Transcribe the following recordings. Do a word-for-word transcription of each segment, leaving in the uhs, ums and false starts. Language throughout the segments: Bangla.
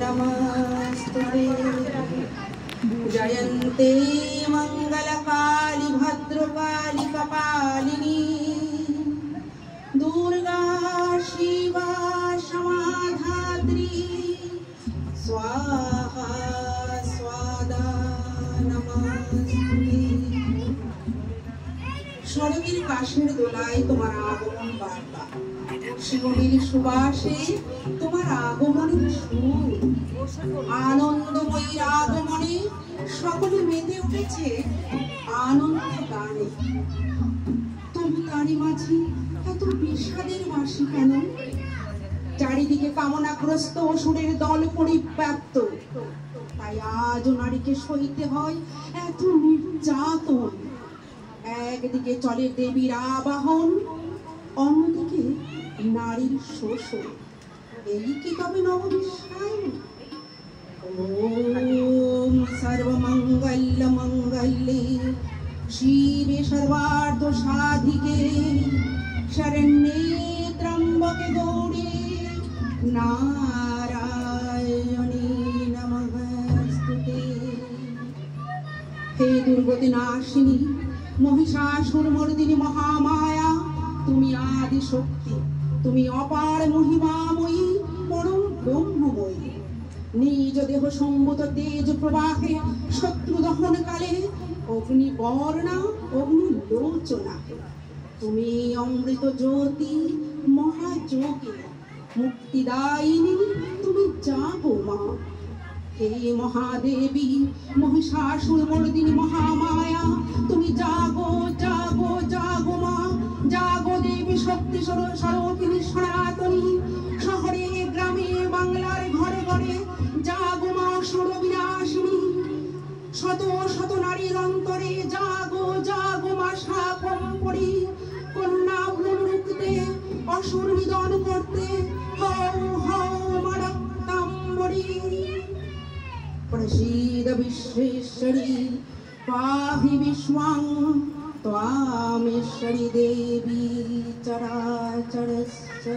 नमस्तुते जयन्ते मंगलकाली भद्रकाली कपालिनी दुर्गा शिवा क्षमाधात्री स्वाहा स्वादा नमस्ते। সড়কের কাশের দোলায় তোমার আগমন বার্তা, শিউলির সুবাসে তোমার আগমনের সুর, আনন্দময়ীর আগমনে সকলে মেতে উঠেছে আনন্দ গানে। তুমি তারই মাঝে এত বিষাদের বাসি কেন? চারিদিকে কামনাগ্রস্ত অসুরের দল পরিব্যাপ্ত, তাই আজও নারীকে সইতে হয় এত নির্যাতন। একদিকে চলে দেবীর আবাহন, অন্যদিকে নারীর শোষণ। এই কি তবে নববিশ্বায়ন? ওম সর্বমঙ্গল মঙ্গলে শিবে সর্বার্থ সাধিকে শরণ্যে ত্র্যম্বকে গৌরী নারায়ণী নমস্তুতে। হে দুর্গতি নাশিনী মহিষাসুর মর্দিনী মহামায়া, তুমি আদি শক্তি, তুমি অপার মহিমাময়ী পরম ব্রহ্মময়ী। নিজ দেহ সম্ভূত তেজ প্রবাহে শত্রু দহন কালে অগ্নি বর্ণা অগ্নি লোচনা, তুমি অমৃত জ্যোতি মহাযোগী মুক্তিদায়িনী, তুমি জাগো মা। হে মহাদেবী মহিষাসুর মর্দিনী মহামায়া, তুমি জাগো জাগো জাগো মা, জাগো দেবী শক্তি স্বরূপিণী সনাতনী। শহরে গ্রামে বাংলার ঘরে ঘরে জাগো মা সুরবিনাশিনী। শত শত নারীর অন্তরে জাগো জাগো মা শাকম্ভরী। কন্যা ভ্রূণ রুখতে অসুর নিধন করতে হও হও মা রক্তাম্বরী। प्रसीद विश्वेश्वरी पाहि विश्वं त्वामेश्वरी देवी चराचरस्य।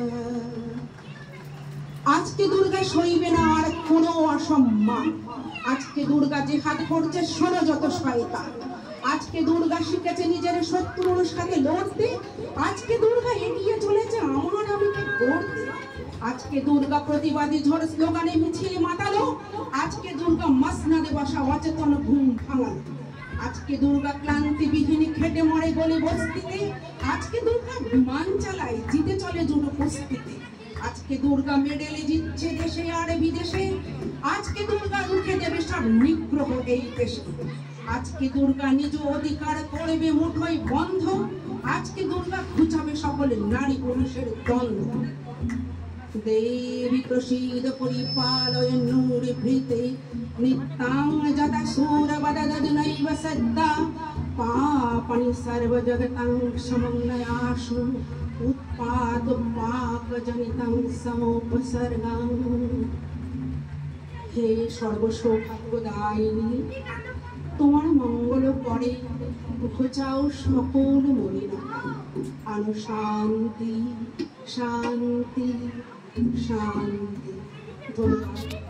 আজকে দুর্গা সইবে না আর কোনো অসম্মান। আজকে দুর্গা জিহাদ করছে শোনো যত শয়তান। আজকে দুর্গা শিখেছে নিজের শত্রুর সাথে লড়তে। আজকে দুর্গা এগিয়ে চলেছে আমার আমিকে গড়তে। আজকে দুর্গা প্রতিবাদী ঝড় স্লোগানে মিছিল মাতালো। আজকে দুর্গা মাসনাদে বসা অচেতন ঘুম ভাঙালো। আজকে দুর্গা ক্লান্তিবিহীন খেটে মরে গলি বস্তিতে। আজকে দুর্গা বিমান চালায় জিতে চলে জুড়ো কুস্তিতে। আজকে দুর্গা মেডেলে জিতছে দেশে আর বিদেশে। আজকে দুর্গা রুখে দেবে সব নিগ্রহ এই দেশে। আজকে দুর্গা নিজ অধিকার করবে মুঠোয় বন্ধ। আজকে দুর্গা ঘুচাবে সকল নারী পুরুষের দ্বন্দ্ব। দেবী প্রসীদ পরিপালয় নূরি ভৃতে নিত্যাং যদা সুরবদদনৈব সদ্দা পাপানি সর্বজগতাং সমন্বয়াসু উৎপাদ পাপজনিতাং সমোপসর্গাং। হে সর্বসৌভাগ্যদায়িনী, তোমার মঙ্গল করে ঘোচাও সকল মলিনা। আনো শান্তি শান্তি শান্তি। ধন্যবাদ।